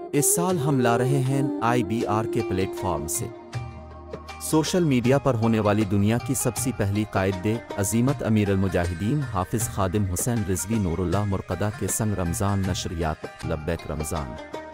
इस साल हम ला रहे हैं IBR के प्लेटफॉर्म से सोशल मीडिया पर होने वाली दुनिया की सबसे पहली कायदे अजीमत अमीर अल-मुजाहिदीन हाफिज़ खादिम हुसैन रिजवी नूरुल्लाह मुर्कदा के संग रमज़ान नशरियात लब्बैक रमज़ान।